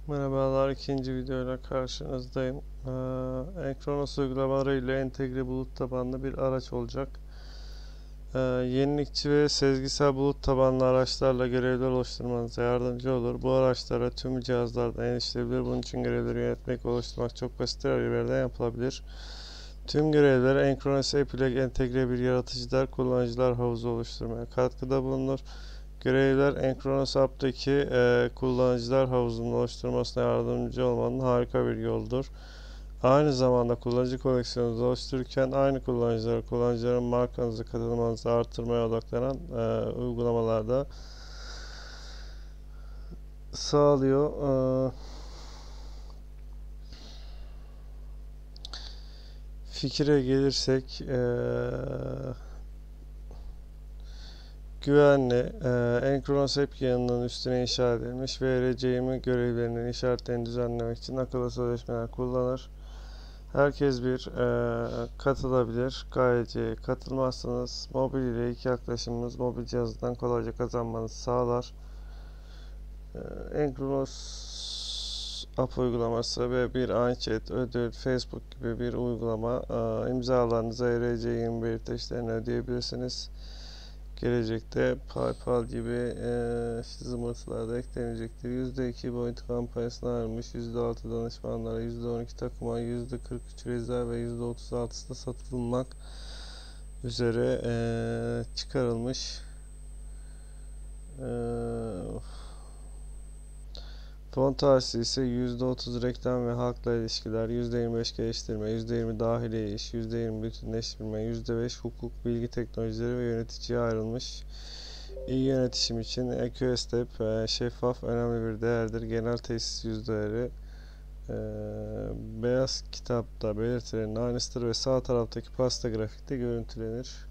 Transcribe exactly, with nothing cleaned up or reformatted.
Merhabalar, ikinci videoyla karşınızdayım. Ee, Enchronos uygulamaları ile entegre bulut tabanlı bir araç olacak. Ee, yenilikçi ve sezgisel bulut tabanlı araçlarla görevler oluşturmanıza yardımcı olur. Bu araçlara tüm cihazlardan erişilebilir. Bunun için görevleri yönetmek ve oluşturmak çok basit bir yerden yapılabilir. Tüm görevler Enchronos App ile entegre bir yaratıcılar kullanıcılar havuzu oluşturmaya katkıda bulunur. Görevler Enchronos App'taki e, kullanıcılar havuzunun oluşturmasına yardımcı olmanın harika bir yoldur. Aynı zamanda kullanıcı koleksiyonunuzu oluştururken aynı kullanıcıları, kullanıcıların markanızı, katılmanızı artırmaya odaklanan e, uygulamalarda sağlıyor. E, fikire gelirsek, e, güvenli, e, Enchronos App yanının üstüne inşa edilmiş ve R C yirmi görevlerinin işaretlerini düzenlemek için akıllı sözleşmeler kullanır. Herkes bir e, katılabilir. Gayet iyi. Katılmazsanız mobil ile ilk yaklaşımımız mobil cihazdan kolayca kazanmanızı sağlar. E, Enchronos App uygulaması ve bir Anchat, Ödül, Facebook gibi bir uygulama. E, imzalarınıza R C yirmi bir teşlerini ödeyebilirsiniz. Gelecekte PayPal gibi e, zımbırtılar da eklenecektir. yüzde iki boyutu kampanyasına ayrılmış. yüzde altı danışmanlara, yüzde on iki takıma, yüzde kırk üç rezerv ve yüzde otuz altısı da satılmak üzere e, çıkarılmış. E, Fon tahsisi ise yüzde otuz reklam ve halkla ilişkiler, yüzde yirmi beş geliştirme, yüzde yirmi dahiliye iş, yüzde yirmi bütünleştirme, yüzde beş hukuk, bilgi teknolojileri ve yöneticiye ayrılmış. İyi yönetişim için E Q Step şeffaf önemli bir değerdir. Genel tesis yüzdeleri e, beyaz kitapta belirtilenin aynısıdır ve sağ taraftaki pasta grafikte görüntülenir.